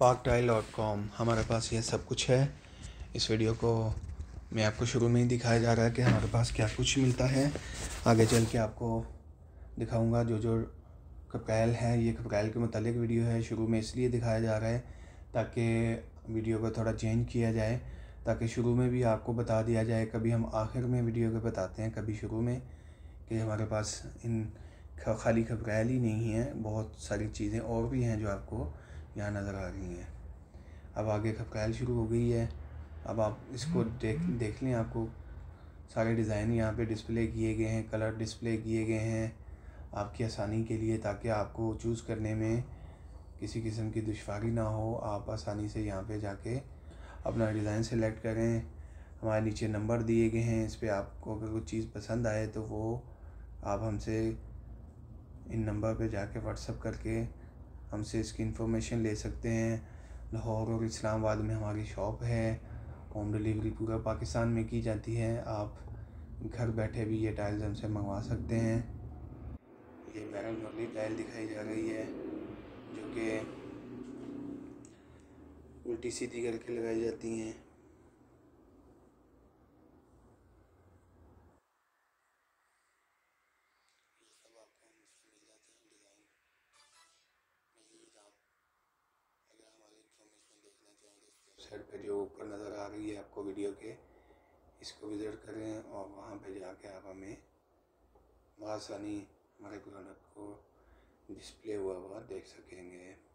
parkTile.com हमारे पास ये सब कुछ है। इस वीडियो को मैं आपको शुरू में ही दिखाया जा रहा है कि हमारे पास क्या कुछ मिलता है। आगे चल के आपको दिखाऊंगा जो जो कपैल है। ये कपैल के मुतालिक वीडियो है। शुरू में इसलिए दिखाया जा रहा है ताकि वीडियो को थोड़ा चेंज किया जाए, ताकि शुरू में भी आपको बता दिया जाए। कभी हम आखिर में वीडियो को बताते हैं, कभी शुरू में, कि हमारे पास इन खाली कपैल ही नहीं है, बहुत सारी चीज़ें और भी हैं जो आपको यहाँ नज़र आ रही हैं। अब आगे कपैल शुरू हो गई है। अब आप इसको देख लें। आपको सारे डिज़ाइन यहाँ पे डिस्प्ले किए गए हैं, कलर डिस्प्ले किए गए हैं आपकी आसानी के लिए, ताकि आपको चूज़ करने में किसी किस्म की दुश्वारी ना हो। आप आसानी से यहाँ पे जाके अपना डिज़ाइन सेलेक्ट करें। हमारे नीचे नंबर दिए गए हैं, इस पर आपको अगर कोई चीज़ पसंद आए तो वो आप हमसे इन नंबर पे जाके व्हाट्सअप करके हमसे इसकी इन्फॉर्मेशन ले सकते हैं। लाहौर और इस्लामाबाद में हमारी शॉप है। होम डिलीवरी पूरा पाकिस्तान में की जाती है। आप घर बैठे भी ये टाइल्स हमसे मंगवा सकते हैं। ये बैरन वाली टाइल दिखाई जा रही है जो कि उल्टी सीधी करके लगाई जाती हैं। साइड पे जो ऊपर नज़र आ रही है आपको वीडियो के, इसको विज़िट करें और वहाँ पे जाके आप हमें आसानी हमारे प्रोडक्ट को डिस्प्ले हुआ देख सकेंगे।